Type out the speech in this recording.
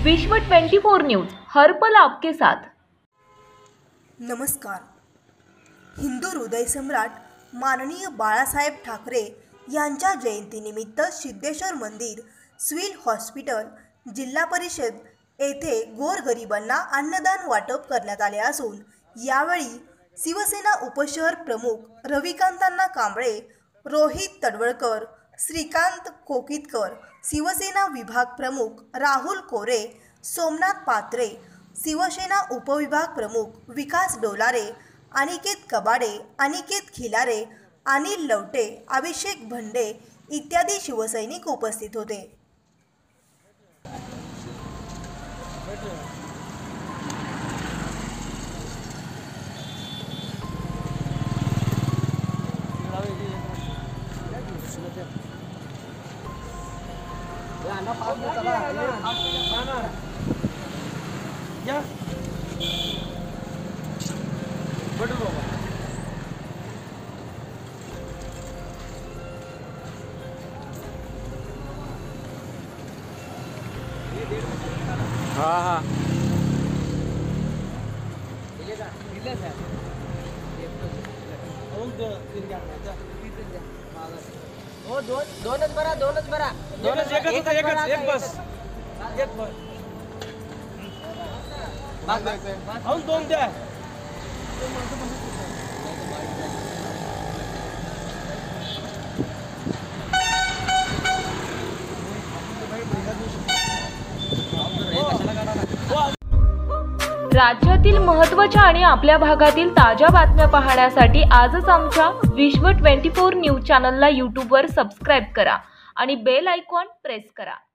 विश्व 24 न्यूज हर पल आपके साथ। नमस्कार। हिंदू हृदय सम्राट माननीय बाळासाहेब ठाकरे यांच्या जयंतीनिमित्त सिद्धेश्वर मंदिर, सिव्हिल हॉस्पिटल, जिल्हा परिषद येथे गोरगरिबांना अन्नदान वाटप करण्यात आले असून यावेळी शिवसेना उपशहर प्रमुख रविकांतांना कांबळे, रोहित तडवळकर, श्रीकांत कोकितकर, शिवसेना विभाग प्रमुख राहुल कोरे, सोमनाथ पात्रे, शिवसेना उपविभाग प्रमुख विकास डोलारे, अनिकेत कबाडे, अनिकेत खिलारे, अनिल लवटे, अभिषेक भंडे इत्यादी शिवसैनिक उपस्थित होते। हाँ दोनच बरा एक बस दोन द्या। राज्यातील महत्त्वाच्या आणि आपल्या भागातील ताज्या बातम्या पाहण्यासाठी आजच आमच्या विश्व 24 न्यूज चॅनलला YouTube वर सबस्क्राइब करा आणि बेल आयकॉन प्रेस करा।